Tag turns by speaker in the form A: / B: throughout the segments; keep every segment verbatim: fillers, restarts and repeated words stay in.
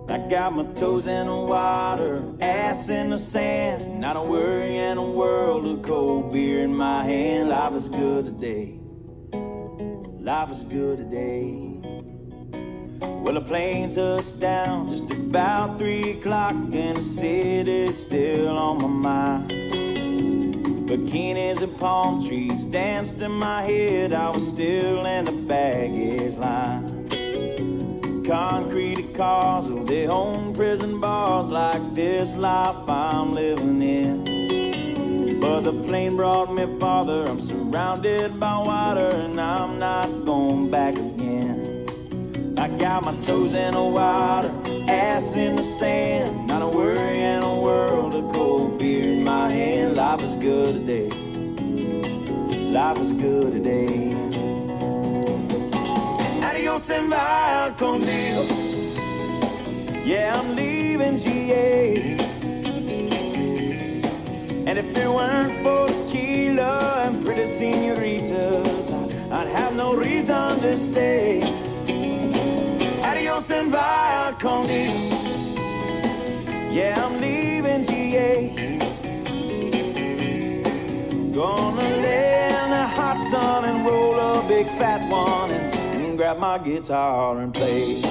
A: I got my toes in the water, ass in the sand, not a worry in a world of cold beer in my hand. Life is good today, life is good today. Well, a plane touched down just about three o'clock, and the city's still on my mind. Bikinis and palm trees danced in my head, I was still in the baggage line. Concrete cars, oh, they own prison bars like this life I'm living in. But the plane brought me farther, I'm surrounded by water, and I'm not going back again. I got my toes in the water, ass in the sand, not a worry in a world of cold beer in my hand. Life is good today, life is good today. Adios and via con Dios. Yeah, I'm leaving G A. And if it weren't for tequila and pretty senoritas, I'd, I'd have no reason to stay. Adios and via con Dios. Yeah, I'm leaving G A. Gonna lay in the hot sun and roll a big fat one and grab my guitar and play.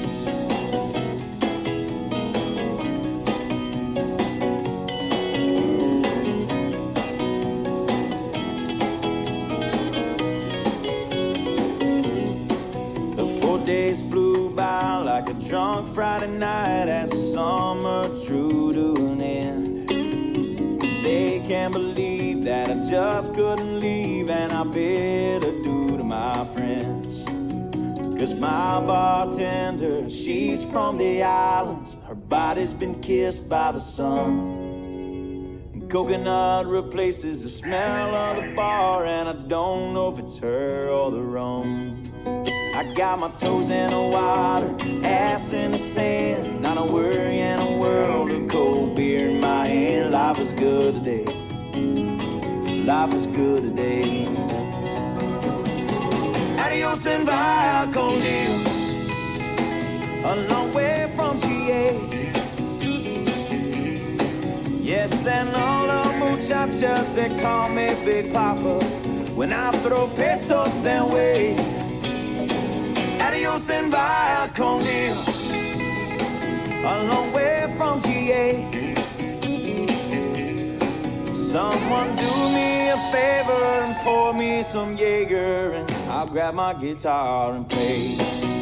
A: The four days flew by like a drunk Friday night as the summer drew to an end. They can't believe that I just couldn't leave, and I bid adieu to my friends. Cause my bartender, she's from the islands, her body's been kissed by the sun. And coconut replaces the smell of the bar, and I don't know if it's her or the rum. I got my toes in the water, ass in the sand, not a worry in a world of cold beer in my hand. Life is good today, life is good today. Adios and via con Dios, a long way from G A. Yes, and all the muchachas, they call me Big Papa when I throw pesos their way. Adios and via con Dios, a long way from G A. Someone do me a favor and pour me some Jaeger, and I'll grab my guitar and play.